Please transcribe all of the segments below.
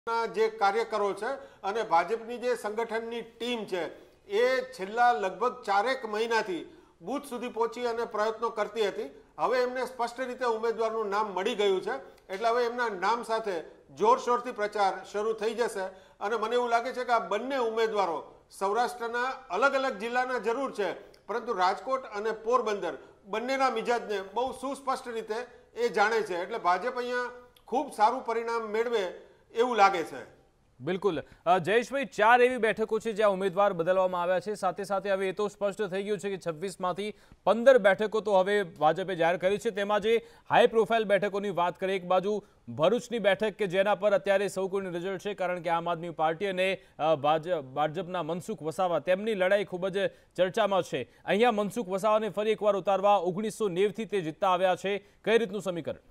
જે કાર્યકરો છે અને ભાજપની જે સંગઠનની ટીમ છે એ છેલ્લા લગભગ 4 મહિનાથી બૂથ સુધી પહોંચી અને પ્રયત્નો કરતી હતી. હવે એમને સ્પષ્ટ રીતે ઉમેદવારનું નામ મળી ગયું છે એટલે હવે એમના નામ સાથે જોરશોરથી પ્રચાર શરૂ થઈ જશે અને મને એવું લાગે છે કે આ બંને ઉમેદવારો સૌરાષ્ટ્રના અલગ અલગ જિલ્લાના જરૂર છે પરંતુ રાજકોટ અને પોરબંદર બંનેના મિજાજને બહુ સુસ્પષ્ટ રીતે એ જાણે છે એટલે ભાજપ અહીંયા ખૂબ સારું પરિણામ મેળવે એવું લાગે છે. બિલકુલ જયેશભાઈ, 4 એવી બેઠકો છે જ્યાં ઉમેદવાર બદલવામાં આવ્યા છે. સાથે સાથે હવે એ તો સ્પષ્ટ થઈ ગયું છે કે 26માંથી 15 બેઠકો તો હવે ભાજપે જાહેર કરી છે. તેમાં જે હાઈ પ્રોફાઇલ બેઠકોની વાત કરીએ, એક બાજુ ભરૂચની બેઠક કે જેના પર અત્યારે સૌ કોઈનું રિઝલ્ટ છે કારણ કે આમ આદમી પાર્ટી અને ભાજપના મનસુખ વસાવા તેમની લડાઈ ખૂબ જ ચર્ચામાં છે. અહીંયા મનસુખ વસાવાને ફરી એકવાર ઉતારવા 1990થી તે જીતતા આવ્યા છે. કઈ રીતનું સમીકરણ?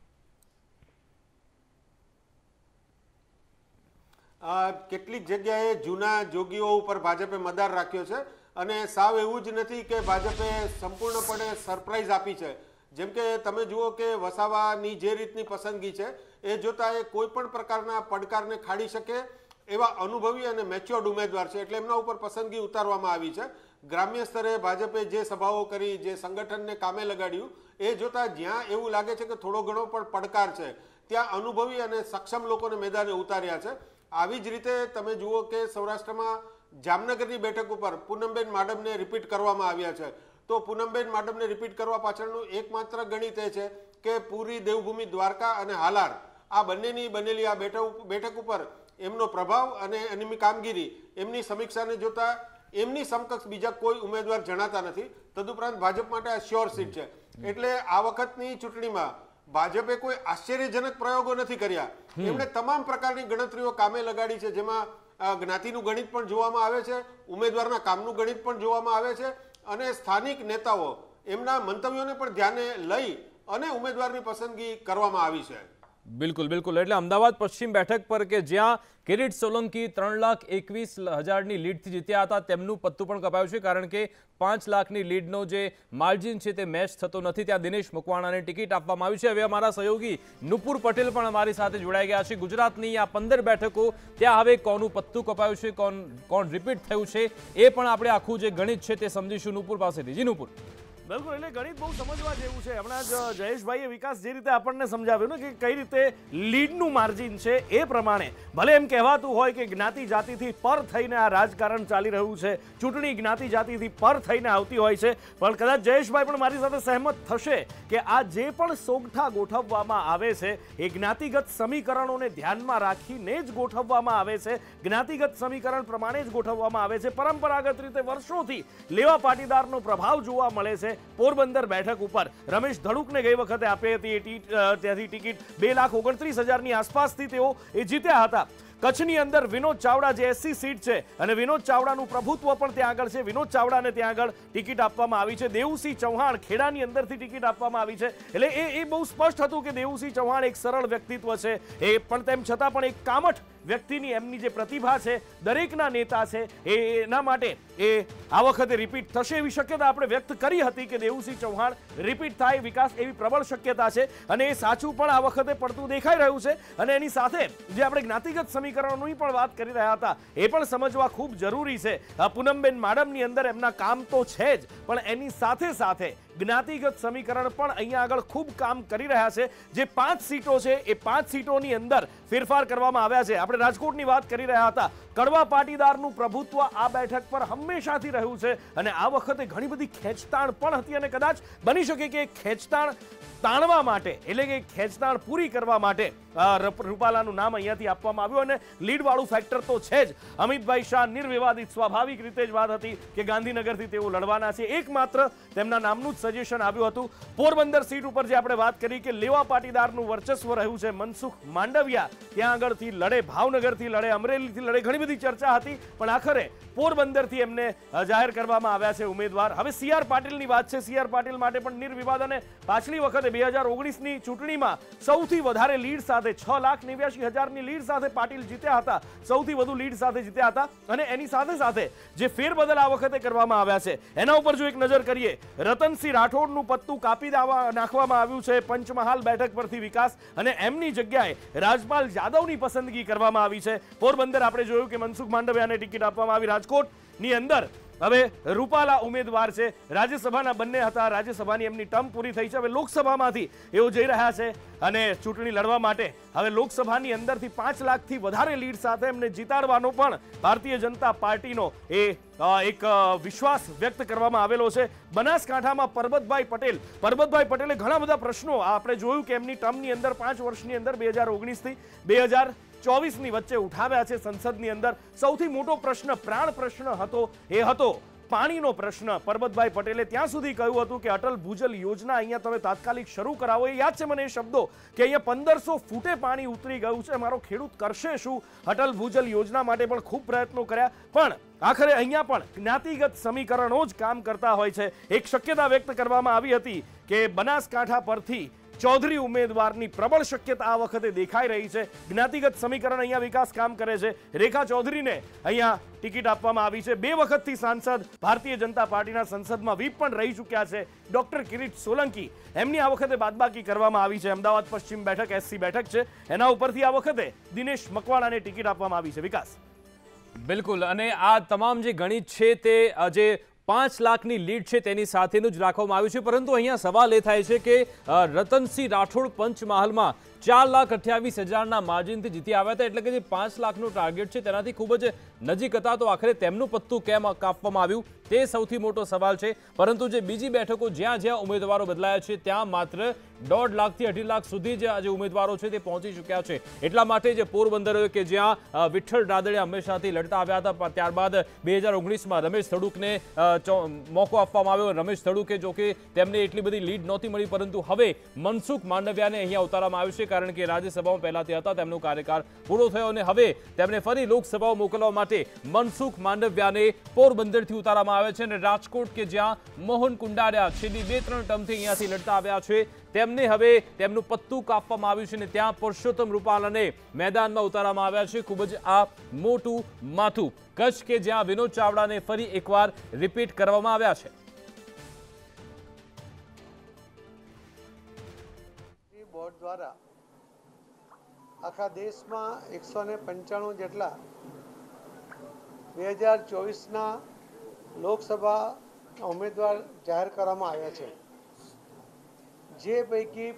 કેટલીક જગ્યાએ જૂના જોગીઓ ઉપર ભાજપે મદાર રાખ્યો છે અને સાવ એવું જ નથી કે ભાજપે સંપૂર્ણપણે સરપ્રાઈઝ આપી છે. જેમ કે તમે જુઓ કે વસાવાની જે રીતની પસંદગી છે એ જોતા એ કોઈ પણ પ્રકારના પડકારને ખાડી શકે એવા અનુભવી અને મેચ્યોર્ડ ઉમેદવાર છે એટલે એમના ઉપર પસંદગી ઉતારવામાં આવી છે. ગ્રામ્ય સ્તરે ભાજપે જે સભાઓ કરી, જે સંગઠનને કામે લગાડ્યું એ જોતા જ્યાં એવું લાગે છે કે થોડો ઘણો પણ પડકાર છે ત્યાં અનુભવી અને સક્ષમ લોકોને મેદાને ઉતાર્યા છે. આવી જ રીતે તમે જુઓ કે સૌરાષ્ટ્રમાં જામનગરની બેઠક ઉપર પૂનમબેન માડમને રિપીટ કરવામાં આવ્યા છે. તો પૂનમબેન માડમને રિપીટ કરવા પાછળનું એકમાત્ર ગણિત એ છે કે પૂરી દેવભૂમિ દ્વારકા અને હાલાર આ બંનેની બનેલી આ બેઠક ઉપર એમનો પ્રભાવ અને એની કામગીરી એમની સમીક્ષાને જોતા એમની સમકક્ષ બીજા કોઈ ઉમેદવાર જણાતા નથી. તદુપરાંત ભાજપ માટે આ શ્યોર સીટ છે એટલે આ વખતની ચૂંટણીમાં ભાજપે કોઈ આશ્ચર્યજનક પ્રયોગો નથી કર્યા. એમણે તમામ પ્રકારની ગણતરીઓ કામે લગાડી છે જેમાં જ્ઞાતિનું ગણિત પણ જોવામાં આવે છે, ઉમેદવારના કામનું ગણિત પણ જોવામાં આવે છે અને સ્થાનિક નેતાઓ એમના મંતવ્યોને પણ ધ્યાને લઈ અને ઉમેદવારની પસંદગી કરવામાં આવી છે. બિલકુલ બિલકુલ. એટલે અમદાવાદ પશ્ચિમ બેઠક પર કે જ્યાં કિરીટ સોલંકી 3,21,000ની લીડથી જીત્યા હતા તેમનું પત્તું પણ કપાયું છે કારણ કે 5 લાખની લીડનો જે માર્જિન છે તે મેચ થતો નથી. ત્યાં દિનેશ મકવાણાને ટિકિટ આપવામાં આવી છે. હવે અમારા સહયોગી નુપુર પટેલ પણ અમારી સાથે જોડાઈ ગયા છે. ગુજરાતની આ 15 બેઠકો ત્યાં હવે કોનું પત્તું કપાયું છે, કોણ રિપીટ થયું છે એ પણ આપણે આખું જે ગણિત છે તે સમજીશું નુપુર પાસેથી. જી નુપુર. બિલકુલ, એટલે ગણિત બહુ સમજવા જેવું છે. હમણાં જ જયેશભાઈએ વિકાસ જે રીતે આપણને સમજાવ્યું ને કે કઈ રીતે લીડનું માર્જિન છે એ પ્રમાણે ભલે એમ કહેવાતું હોય કે જ્ઞાતિ જાતિથી પર થઈને આ રાજકારણ ચાલી રહ્યું છે, ચૂંટણી જ્ઞાતિ જાતિથી પર થઈને આવતી હોય છે, પણ કદાચ જયેશભાઈ પણ મારી સાથે સહેમત થશે કે આ જે પણ સોગઠા ગોઠવવામાં આવે છે એ જ્ઞાતિગત સમીકરણોને ધ્યાનમાં રાખીને જ ગોઠવવામાં આવે છે, જ્ઞાતિગત સમીકરણ પ્રમાણે જ ગોઠવવામાં આવે છે. પરંપરાગત રીતે વર્ષોથી લેવા પાટીદારનો પ્રભાવ જોવા મળે છે. પોરબંદર બેઠક ઉપર રમેશ ધડુકને ગઈ વખતે આપી હતી ત્યાંથી ટિકિટ 2,29,000ની આસપાસથી તેઓ જીત્યા હતા. કચ્છની અંદર વિનોદ ચાવડા જે એસસી સીટ છે અને વિનોદ ચાવડાનું પ્રભુત્વ પણ ત્યાં આગળ છે, વિનોદ ચાવડાને ત્યાં આગળ ટિકિટ આપવામાં આવી છે. દેવુસિંહ ચૌહાણ ખેડાની અંદરથી ટિકિટ આપવામાં આવી છે એટલે એ બહુ સ્પષ્ટ હતું કે દેવુસિંહ ચૌહાણ એક સરળ વ્યક્તિત્વ છે એ પણ તેમ છતાં પણ એક કામઠ વ્યક્તિની એમની જે પ્રતિભા છે દરેકના નેતા છે એના માટે એ આ વખતે રિપીટ થશે એવી શક્યતા આપણે વ્યક્ત કરી હતી કે દેવુસિંહ ચૌહાણ રિપીટ થાય વિકાસ એવી પ્રબળ શક્યતા છે અને એ સાચું પણ આ વખતે પડતું દેખાઈ રહ્યું છે. અને એની સાથે જે આપણે જ્ઞાતિગત સમીકરણોની પણ વાત કરી રહ્યા હતા એ પણ સમજવા ખૂબ જરૂરી છે. પૂનમબેન માડમની અંદર એમના કામ તો છે જ પણ એની સાથે સાથે જ્ઞાતિગત સમીકરણ પણ અહીંયા આગળ ખૂબ કામ કરી રહ્યા છે. જે 5 સીટો છે એ 5 સીટોની અંદર ફેરફાર કરવામાં આવ્યા છે. આપણે રાજકોટની વાત કરી રહ્યા હતા. કડવા પાટીદારનું પ્રભુત્વ આ બેઠક પર હંમેશાથી રહ્યું છે અને આ વખતે ઘણી બધી ખેંચતાણ પણ હતી અને કદાચ બની શકે કે ખેંચતાણ તાણવા માટે એટલે કે ખેંચતાણ પૂરી કરવા માટે રૂપાલાનું નામ અહીંયાથી આપવામાં આવ્યું અને લીડવાળું ફેક્ટર તો છે જ. અમિતભાઈ શાહ નિર્વિવાદિત સ્વાભાવિક રીતે જ વાત હતી કે ગાંધીનગરથી તેઓ લડવાના છે. એકમાત્ર તેમના નામનું જ સજેશન આવ્યું હતું. પોરબંદર સીટ ઉપર જે આપણે વાત કરી કે લેવા પાટીદારનું વર્ચસ્વ રહ્યું છે, મનસુખ માંડવિયા ત્યાં આગળથી લડે, ભાવનગરથી લડે, અમરેલીથી લડે, ઘણી બધી ચર્ચા હતી પણ આખરે પોરબંદરથી એમને જાહેર કરવામાં આવ્યા છે ઉમેદવાર. હવે CR પાટીલની વાત છે. CR પાટીલ માટે પણ નિર્વિવાદ અને પાછલી વખતે 2019ની ચૂંટણીમાં સૌથી વધારે લીડ સાથે 6,89,000ની લીડ સાથે પાટીલ જીત્યા હતા, સૌથી વધુ લીડ સાથે જીત્યા હતા. અને એની સાથે સાથે જે ફેરબદલ આ વખતે કરવામાં આવ્યા છે એના ઉપર જો એક નજર કરીએ, રતનસિંહ રાઠોડનું પત્તું કાપી નાખવામાં આવ્યું છે પંચમહાલ બેઠક પરથી વિકાસ, અને એમની જગ્યાએ રાજપાલ જાદવની પસંદગી કરવામાં આવી છે. પોરબંદર આપણે જોયું કે મનસુખ માંડવિયાને ટિકિટ આપવામાં આવી. રાજકોટની અંદર હવે રૂપાલા ઉમેદવાર છે. રાજ્યસભાના બંને હતા, રાજ્યસભાની એમની ટર્મ પૂરી થઈ છે. હવે લોકસભામાંથી એઓ જઈ રહ્યા છે અને ચૂંટણી લડવા માટે હવે લોકસભાની અંદરથી 5 લાખથી વધારે લીડ સાથે એમને જીતાડવાનો પણ ભારતીય જનતા પાર્ટીનો એક વિશ્વાસ વ્યક્ત કરવામાં આવેલો છે. બનાસકાંઠામાં પરબતભાઈ પટેલે ઘણા બધા પ્રશ્નો આપણે જોયું કે એમની ટર્મની અંદર 5 વર્ષની અંદર 2019 થી 2024ની વચ્ચે ઉઠાવ્યા છે. સંસદની અંદર સૌથી મોટો પ્રશ્ન, પ્રાણ પ્રશ્ન હતો એ હતો પાણીનો પ્રશ્ન. પરબતભાઈ પટેલે ત્યાં સુધી કહ્યું હતું કે અટલ ભૂજલ યોજના અહીંયા તમે તાત્કાલિક શરૂ કરાવો. એ યાદ છે મને એ શબ્દો કે અહીંયા 1500 ફૂટે પાણી ઉતરી ગયું છે, મારો ખેડૂત કરશે શું? અટલ ભૂજલ યોજના માટે પણ ખૂબ પ્રયત્નો કર્યા, પણ આખરે અહીંયા પણ જ્ઞાતિગત સમીકરણો જ કામ કરતા હોય છે. એક શક્યતા વ્યક્ત કરવામાં આવી હતી કે બનાસકાંઠા પરથી ચૌધરી ઉમેદવારની પ્રબળ શક્યતા આ વખતે દેખાઈ રહી છે. જ્ઞાતિગત સમીકરણ અહીંયા વિકાસ કામ કરે છે. રેખા ચૌધરીને અહીંયા ટિકિટ આપવામાં આવી છે. 2 વખતથી સાંસદ, ભારતીય જનતા પાર્ટીના સંસદમાં વ્હીપ પણ રહી ચૂક્યા છે. ડોક્ટર કિરીટ સોલંકી, એમની આ વખતે બાદબાકી કરવામાં આવી છે. અમદાવાદ પશ્ચિમ બેઠક SC બેઠક છે, એના ઉપરથી આ વખતે દિનેશ મકવાણાને ટિકિટ આપવામાં આવી છે. વિકાસ બિલકુલ, અને આ તમામ જે ગણિત છે તે જે 5 લાખની લીડ છે તેની સાથેનું જ રાખવામાં આવ્યું છે. પરંતુ અહીંયા સવાલ એ થાય છે કે રતનસિંહ રાઠોડ પંચમહાલમાં 4,28,000ના માર્જિનથી જીતી આવ્યા હતા, એટલે કે જે 5 લાખનું ટાર્ગેટ છે તેનાથી ખૂબ જ નજીક હતા. તો આખરે તેમનું પત્તું કેમ કાપવામાં આવ્યું તે સૌથી મોટો સવાલ છે. પરંતુ જે બીજી બેઠકો જ્યાં જ્યાં ઉમેદવારો બદલાયા છે ત્યાં માત્ર 1.5 લાખથી 2.5 લાખ સુધી જે ઉમેદવારો છે તે પહોંચી ચૂક્યા છે. એટલા માટે જે પોરબંદર કે જ્યાં વિઠ્ઠલ રાદડિયા હંમેશાથી લડતા આવ્યા હતા, ત્યારબાદ 2019માં રમેશ ધડુકને મોકો આપવામાં આવ્યો. રમેશ ધડુકે જો કે તેમને એટલી બધી લીડ નહોતી મળી, પરંતુ હવે મનસુખ માંડવિયાને અહીંયા ઉતારવામાં આવ્યું છે, કારણ કે રાજ્યસભામાં પહેલાથી હતા, તેમનો કાર્યકાળ પૂરો થયો અને હવે તેમને ફરી લોકસભાઓ મોકલવા માટે મનસુખ માંડવિયાને પોરબંદરથી ઉતારવામાં આવે છે. અને રાજકોટ કે જ્યાં મોહન કુંડારિયા છેલ્લી 2-3 ટર્મથી અહીંયાથી લડતા આવ્યા છે, તેમને હવે તેમનું પત્તું કાપવામાં આવ્યું છે અને ત્યાં પરસોત્તમ રૂપાલાને મેદાનમાં ઉતારવામાં આવ્યા છે. ખૂબ જ આ મોટું માથું. કચ્છ કે જ્યાં વિનોદ ચાવડાને ફરી એકવાર રિપીટ કરવામાં આવ્યા છે. બોર્ડ દ્વારા આખા દેશમાં 195 જેટલા 2024ના લોકસભા ઉમેદવાર જાહેર કરવામાં આવ્યા છે. જે પૈકી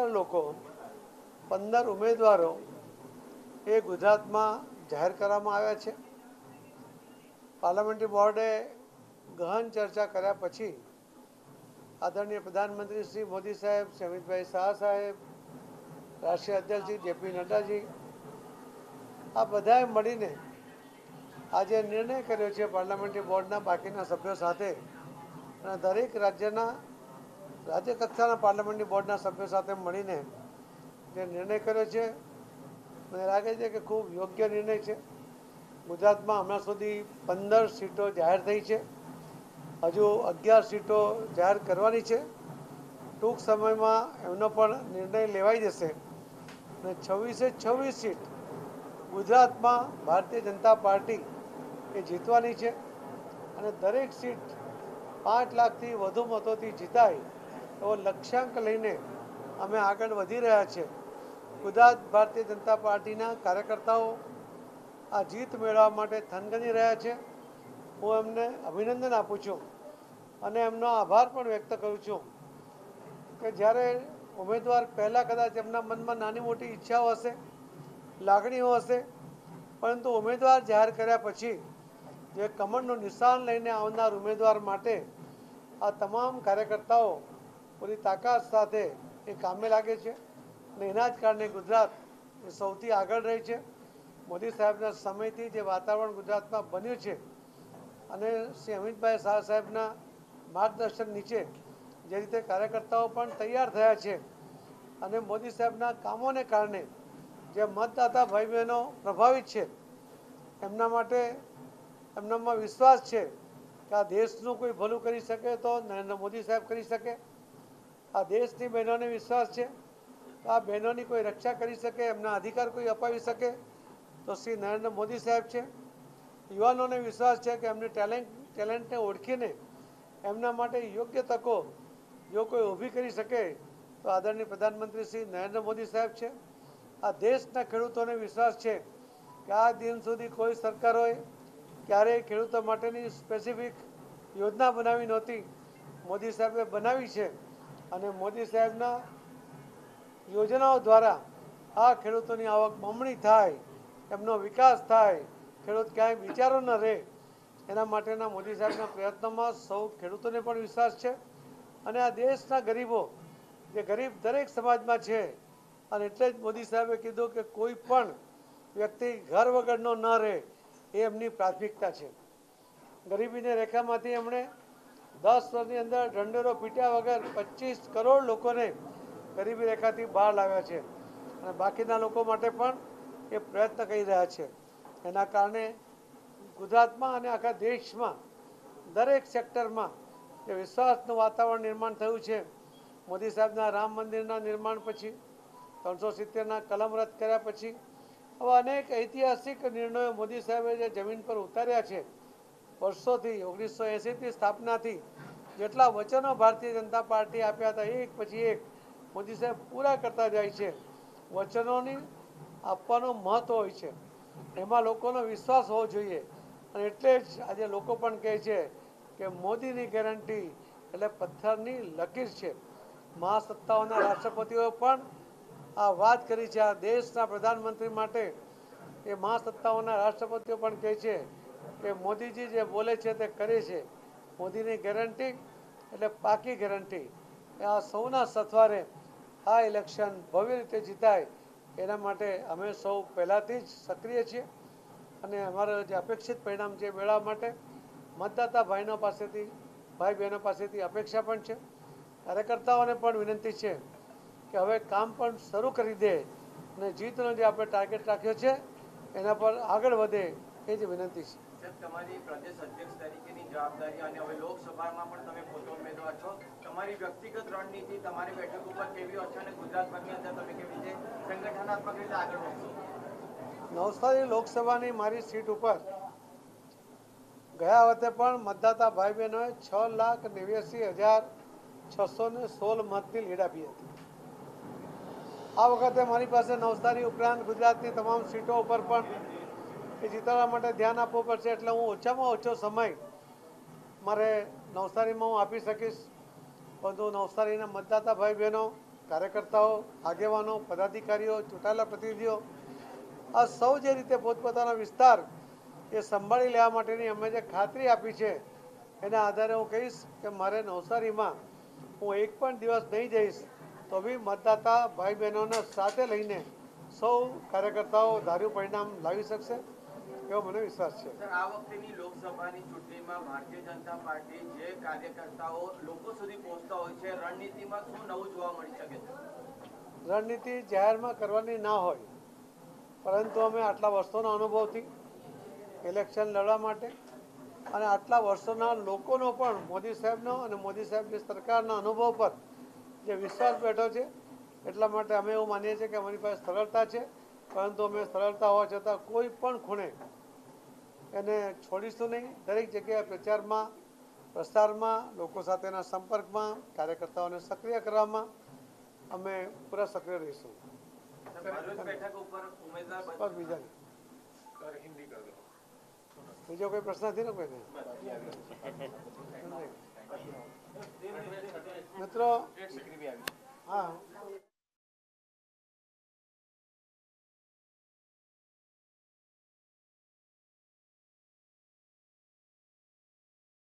15 ઉમેદવારો એ ગુજરાતમાં જાહેર કરવામાં આવ્યા છે. પાર્લામેન્ટરી બોર્ડે ગહન ચર્ચા કર્યા પછી આદરણીય પ્રધાનમંત્રી શ્રી મોદી સાહેબ, શ્રી અમિતભાઈ શાહ સાહેબ, રાષ્ટ્રીય અધ્યક્ષ શ્રી JP નડ્ડાજી, આ બધાએ મળીને આજે નિર્ણય કર્યો છે પાર્લામેન્ટરી બોર્ડના બાકીના સભ્યો સાથે અને દરેક રાજ્ય કક્ષાના પાર્લામેન્ટરી બોર્ડના સભ્યો સાથે મળીને જે નિર્ણય કર્યો છે, મને લાગે છે કે ખૂબ યોગ્ય નિર્ણય છે. ગુજરાતમાં હમણાં સુધી 15 સીટો જાહેર થઈ છે, હજુ 11 સીટો જાહેર કરવાની છે. ટૂંક સમયમાં એમનો પણ નિર્ણય લેવાઈ જશે અને 26 સીટ ગુજરાતમાં ભારતીય જનતા પાર્ટી એ જીતવાની છે અને દરેક સીટ 5 લાખથી વધુ મતોથી જીતાય એવો લક્ષ્યાંક લઈને અમે આગળ વધી રહ્યા છીએ. ગુજરાત ભારતીય જનતા પાર્ટીના કાર્યકર્તાઓ આ જીત મેળવવા માટે થનગની રહ્યા છે. હું એમને અભિનંદન આપું છું અને એમનો આભાર પણ વ્યક્ત કરું છું કે જ્યારે ઉમેદવાર પહેલાં કદાચ એમના મનમાં નાની મોટી ઈચ્છાઓ હશે, લાગણીઓ હશે, પરંતુ ઉમેદવાર જાહેર કર્યા પછી જે કમળનું નિશાન લઈને આવનાર ઉમેદવાર માટે આ તમામ કાર્યકર્તાઓ પૂરી તાકાત સાથે એ કામે લાગે છે અને એના જ કારણે ગુજરાત એ સૌથી આગળ રહી છે. મોદી સાહેબના સમયથી જે વાતાવરણ ગુજરાતમાં બન્યું છે અને શ્રી અમિતભાઈ શાહ સાહેબના માર્ગદર્શન નીચે જે રીતે કાર્યકર્તાઓ પણ તૈયાર થયા છે અને મોદી સાહેબના કામોને કારણે જે મતદાતા ભાઈ બહેનો પ્રભાવિત છે, એમના માટે એમનામાં વિશ્વાસ છે કે આ દેશનું કોઈ ભલું કરી શકે તો નરેન્દ્ર મોદી સાહેબ કરી શકે. આ દેશની બહેનોને વિશ્વાસ છે તો આ બહેનોની કોઈ રક્ષા કરી શકે, એમના અધિકાર કોઈ અપાવી શકે તો શ્રી નરેન્દ્ર મોદી સાહેબ છે. યુવાનોને વિશ્વાસ છે કે એમની ટેલેન્ટને ઓળખીને એમના માટે યોગ્ય તકો જો કોઈ ઊભી કરી શકે તો આદરણીય પ્રધાનમંત્રી શ્રી નરેન્દ્ર મોદી સાહેબ છે. આ દેશના ખેડૂતોને વિશ્વાસ છે કે આ દિન સુધી કોઈ સરકારોએ ક્યારેય ખેડૂતો માટેની સ્પેસિફિક યોજના બનાવી નહોતી. મોદી સાહેબે બનાવી છે અને મોદી સાહેબના યોજનાઓ દ્વારા આ ખેડૂતોની આવક બમણી થાય, એમનો વિકાસ થાય, ખેડૂત ક્યાંય બિચારો ન રહે, એના માટેના મોદી સાહેબના પ્રયત્નોમાં સૌ ખેડૂતોને પણ વિશ્વાસ છે. અને આ દેશના ગરીબો, જે ગરીબ દરેક સમાજમાં છે, અને એટલે જ મોદી સાહેબે કીધું કે કોઈ પણ વ્યક્તિ ઘર વગરનો ન રહે, એ એમની પ્રાથમિકતા છે. ગરીબીની રેખામાંથી એમણે 10 વર્ષની અંદર ઢંઢેરો પીટ્યા વગર 25 કરોડ લોકોને ગરીબી રેખાથી બહાર લાવ્યા છે અને બાકીના લોકો માટે પણ એ પ્રયત્ન કરી રહ્યા છે. એના કારણે ગુજરાતમાં અને આખા દેશમાં દરેક સેક્ટરમાં જે વિશ્વાસનું વાતાવરણ નિર્માણ થયું છે. મોદી સાહેબના રામ મંદિરના નિર્માણ પછી, 370ના કલમ રદ કર્યા પછી, આવા અનેક ઐતિહાસિક નિર્ણયો મોદી સાહેબે જે જમીન પર ઉતાર્યા છે. વર્ષોથી 1980થી સ્થાપનાથી જેટલા વચનો ભારતીય જનતા પાર્ટી આપ્યા હતા, એક પછી એક મોદી સાહેબ પૂરા કરતા જાય છે. વચનોની આપવાનું મહત્વ હોય છે, એમાં લોકોનો વિશ્વાસ હોવો જોઈએ. અને એટલે જ આજે લોકો પણ કહે છે કે મોદીની ગેરંટી એટલે પથ્થરની લકીર છે. મહાસત્તાઓના રાષ્ટ્રપતિઓએ પણ આ વાત કરી છે. આ દેશના પ્રધાનમંત્રી માટે એ મહાસત્તાઓના રાષ્ટ્રપતિઓ પણ કહે છે કે મોદીજી જે બોલે છે તે કરે છે. મોદીની ગેરંટી એટલે પાકી ગેરંટી. આ સૌના સથવારે આ ઇલેક્શન ભવ્ય રીતે જીતાય એના માટે અમે સૌ પહેલાંથી જ સક્રિય છીએ અને અમારું જે અપેક્ષિત પરિણામ છે મેળવવા માટે મતદાતા ભાઈ બહેનો પાસેથી અપેક્ષા પણ છે. કાર્યકર્તાઓને પણ વિનંતી છે કે હવે કામ પણ શરૂ કરી દે અને જીતનો જે આપણે ટાર્ગેટ રાખ્યો છે એના પર આગળ વધે, એ જ વિનંતી છે. સાહેબ, તમારી પ્રદેશ અધ્યક્ષ તરીકેની જવાબદારી અને હવે લોકસભામાં પણ તમે પોતે ઉમેદવાર છો. તમારી વ્યક્તિગત રણનીતિ તમારી બેઠક ઉપર કેવી હશે અને ગુજરાતભરની અંદર તમે કેવી રીતે સંગઠનાત્મક રીતે આગળ વધશો? નવસારી લોકસભાની મારી સીટ ઉપર ગયા વખતે પણ મતદાતા ભાઈ બહેનોએ 6,89,616 મતની લીડ આપી હતી. આ વખતે મારી પાસે નવસારી ઉપરાંત ગુજરાતની તમામ સીટો ઉપર પણ એ જીતવા માટે ધ્યાન આપવું પડશે. એટલે હું ઓછામાં ઓછો સમય મારે નવસારીમાં હું આપી શકીશ. પરંતુ નવસારીના મતદાતા ભાઈ બહેનો, કાર્યકર્તાઓ, આગેવાનો, પદાધિકારીઓ, ચૂંટાયેલા પ્રતિનિધિઓ, આ સૌ જે રીતે પોતપોતાનો વિસ્તાર એ સંભાળી લેવા માટેની અમે જે ખાતરી આપી છે, એના આધારે હું કહીશ કે મારે નવસારીમાં હું એક પણ દિવસ નહીં જઈશ તો બી મતદાતા ભાઈ બહેનોને સાથે લઈને સૌ કાર્યકર્તાઓ ધાર્યું પરિણામ લાવી શકશે એવો મને વિશ્વાસ છે. સર, આ વખતેની લોકસભાની ચૂંટણીમાં ભારતીય જનતા પાર્ટી જે કાર્યકર્તાઓ લોકો સુધી પહોંચતા હોય છે, રણનીતિમાં શું નવું જોવા મળી શકે છે? રણનીતિ જાહેરમાં કરવાની ના હોય, પરંતુ અમે આટલા વર્ષોના અનુભવથી ઇલેક્શન લડવા માટે અને આટલા વર્ષોના લોકોનો પણ મોદી સાહેબનો અને મોદી સાહેબની સરકારના અનુભવ પર જે વિશ્વાસ બેઠો છે, એટલા માટે અમે એવું માનીએ છીએ કે અમારી પાસે સરળતા છે. પરંતુ અમે સરળતા હોવા છતાં કોઈ પણ ખૂણે એને છોડીશું નહીં. દરેક જગ્યાએ પ્રચારમાં, પ્રસારમાં, લોકો સાથેના સંપર્કમાં, કાર્યકર્તાઓને સક્રિય કરવામાં અમે પૂરા સક્રિય રહીશું. બેઠક ઉપર ઉમેદવાર બસ બીજા બીજો કોઈ પ્રશ્ન નથી ને કોઈને? મિત્રો, હા.